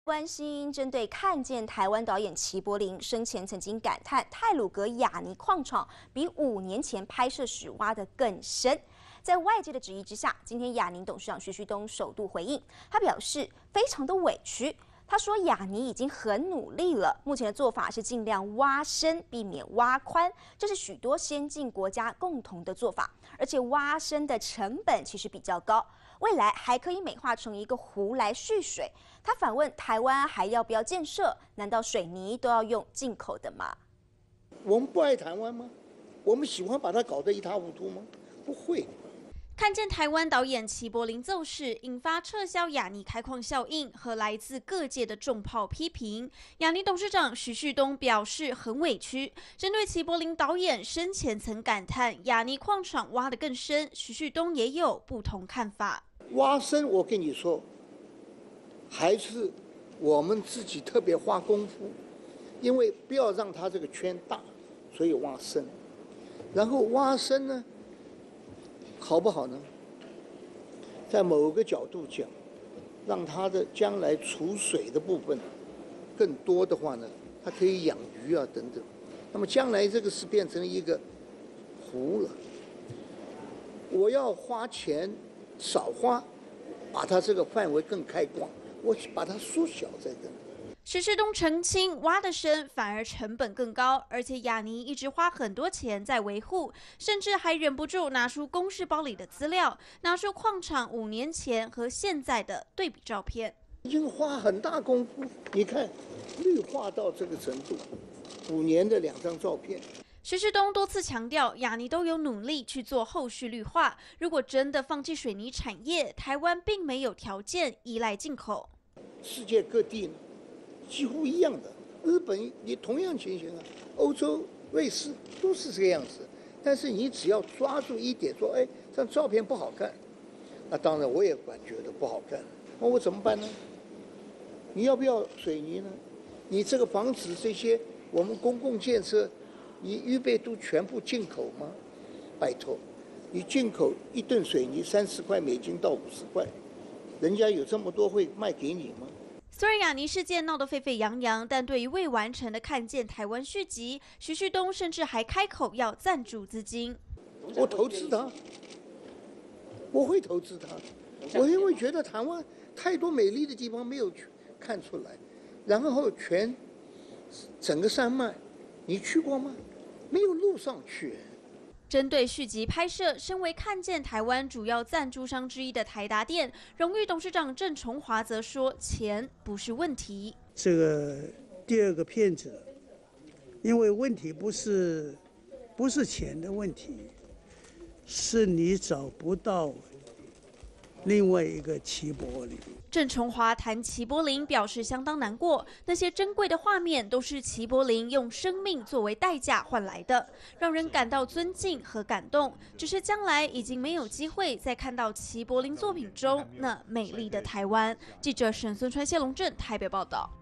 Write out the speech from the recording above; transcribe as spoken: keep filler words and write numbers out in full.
关心针对看见台湾导演齐柏林生前曾经感叹太鲁阁雅尼矿场比五年前拍摄时挖得更深。在外界的质疑之下，今天雅尼董事长徐旭东首度回应，他表示非常的委屈。他说雅尼已经很努力了，目前的做法是尽量挖深，避免挖宽，这是许多先进国家共同的做法，而且挖深的成本其实比较高。未来还可以美化成一个湖来蓄水。他反问台湾还要不要建设？难道水泥都要用进口的吗？ 我们不爱台湾吗？我们喜欢把它搞得一塌糊涂吗？不会。 看见台湾导演齐柏林奏事，引发撤销雅尼开矿效应和来自各界的重炮批评。雅尼董事长徐旭东表示很委屈。针对齐柏林导演生前曾感叹雅尼矿场挖得更深，徐旭东也有不同看法。 挖深，我跟你说，还是我们自己特别花功夫，因为不要让它这个圈大，所以挖深。然后挖深呢？好不好呢？在某个角度讲，让它的将来储水的部分更多的话呢，它可以养鱼啊等等。那么将来这个是变成一个湖了。我要花钱少花，把它这个范围更开广，我把它缩小在这里。 徐旭东澄清，挖得深反而成本更高，而且雅尼一直花很多钱在维护，甚至还忍不住拿出公事包里的资料，拿出矿场五年前和现在的对比照片， 已经花很大功夫。你看，绿化到这个程度，五年的两张照片。 徐旭东多次强调，雅尼都有努力去做后续绿化。如果真的放弃水泥产业，台湾并没有条件依赖进口。 世界各地呢？几乎一样的，日本也同样情形啊，欧洲、瑞士都是这个样子。但是你只要抓住一点，说，哎，这张照片不好看，那当然我也感觉得不好看，那我怎么办呢？你要不要水泥呢？你这个房子这些我们公共建设，你预备都全部进口吗？拜托，你进口一吨水泥三十块美金到五十块，人家有这么多会卖给你吗？ 虽然雅尼事件闹得沸沸扬扬，但对于未完成的看见台湾续集，徐旭东甚至还开口要赞助资金。 我投资他，我会投资他。我因为觉得台湾太多美丽的地方没有看出来，然后全整个山脉，你去过吗？没有路上去。 针对续集拍摄，身为看见台湾主要赞助商之一的台达电荣誉董事长郑崇华则说，钱不是问题。 这个第二个骗子，因为问题不是不是钱的问题，是你找不到另外一个齐柏林。 郑崇华谈齐柏林表示相当难过，那些珍贵的画面都是齐柏林用生命作为代价换来的，让人感到尊敬和感动。只是将来已经没有机会再看到齐柏林作品中那美丽的台湾。记者沈孙川、谢龙镇台北报道。